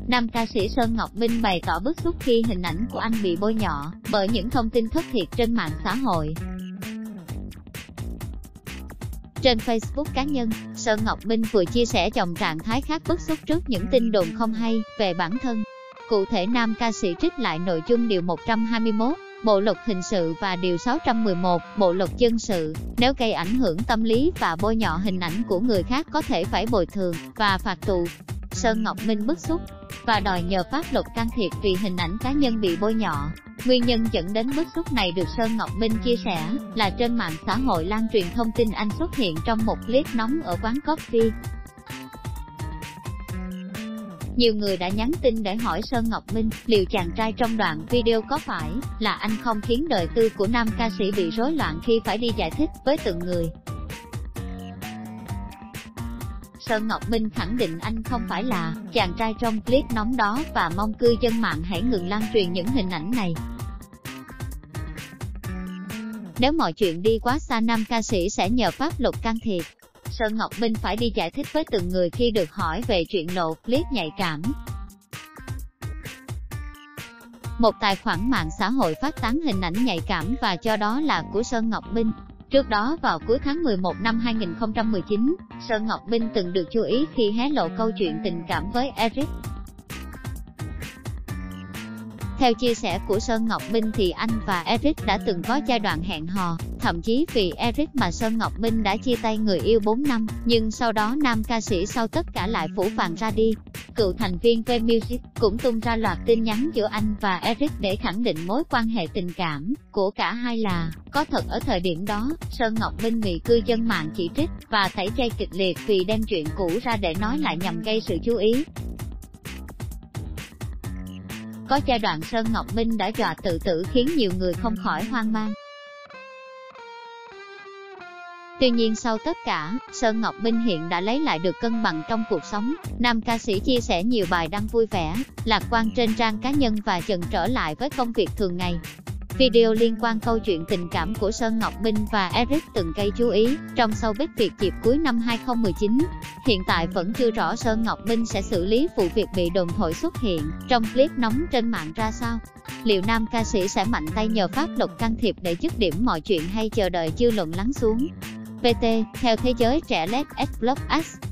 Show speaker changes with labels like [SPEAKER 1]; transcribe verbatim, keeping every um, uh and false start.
[SPEAKER 1] Nam ca sĩ Sơn Ngọc Minh bày tỏ bức xúc khi hình ảnh của anh bị bôi nhọ bởi những thông tin thất thiệt trên mạng xã hội. Trên Facebook cá nhân, Sơn Ngọc Minh vừa chia sẻ dòng trạng thái khá bức xúc trước những tin đồn không hay về bản thân. Cụ thể, nam ca sĩ trích lại nội dung điều một trăm hai mươi mốt, Bộ luật hình sự và điều sáu trăm mười một, Bộ luật dân sự, nếu gây ảnh hưởng tâm lý và bôi nhọ hình ảnh của người khác có thể phải bồi thường và phạt tù. Sơn Ngọc Minh bức xúc và đòi nhờ pháp luật can thiệp vì hình ảnh cá nhân bị bôi nhọ. Nguyên nhân dẫn đến bức xúc này được Sơn Ngọc Minh chia sẻ là trên mạng xã hội lan truyền thông tin anh xuất hiện trong một clip nóng ở quán coffee. Nhiều người đã nhắn tin để hỏi Sơn Ngọc Minh liệu chàng trai trong đoạn video có phải là anh không, khiến đời tư của nam ca sĩ bị rối loạn khi phải đi giải thích với từng người. Sơn Ngọc Minh khẳng định anh không phải là chàng trai trong clip nóng đó và mong cư dân mạng hãy ngừng lan truyền những hình ảnh này. Nếu mọi chuyện đi quá xa, nam ca sĩ sẽ nhờ pháp luật can thiệp. Sơn Ngọc Minh phải đi giải thích với từng người khi được hỏi về chuyện lộ clip nhạy cảm. Một tài khoản mạng xã hội phát tán hình ảnh nhạy cảm và cho đó là của Sơn Ngọc Minh. Trước đó vào cuối tháng mười một năm hai nghìn không trăm mười chín, Sơn Ngọc Minh từng được chú ý khi hé lộ câu chuyện tình cảm với Eric. Theo chia sẻ của Sơn Ngọc Minh thì anh và Eric đã từng có giai đoạn hẹn hò, thậm chí vì Eric mà Sơn Ngọc Minh đã chia tay người yêu bốn năm, nhưng sau đó nam ca sĩ sau tất cả lại phủ phàng ra đi. Cựu thành viên V-Music cũng tung ra loạt tin nhắn giữa anh và Eric để khẳng định mối quan hệ tình cảm của cả hai là có thật. Ở thời điểm đó, Sơn Ngọc Minh bị cư dân mạng chỉ trích và tẩy chay kịch liệt vì đem chuyện cũ ra để nói lại nhằm gây sự chú ý. Có giai đoạn Sơn Ngọc Minh đã dọa tự tử khiến nhiều người không khỏi hoang mang. Tuy nhiên sau tất cả, Sơn Ngọc Minh hiện đã lấy lại được cân bằng trong cuộc sống. Nam ca sĩ chia sẻ nhiều bài đăng vui vẻ, lạc quan trên trang cá nhân và dần trở lại với công việc thường ngày. Video liên quan câu chuyện tình cảm của Sơn Ngọc Minh và Eric từng gây chú ý trong showbiz Việt dịp cuối năm hai nghìn không trăm mười chín. Hiện tại vẫn chưa rõ Sơn Ngọc Minh sẽ xử lý vụ việc bị đồn thổi xuất hiện trong clip nóng trên mạng ra sao. Liệu nam ca sĩ sẽ mạnh tay nhờ pháp luật can thiệp để dứt điểm mọi chuyện hay chờ đợi dư luận lắng xuống? vê tê, theo Thế giới trẻ Let's Blog X.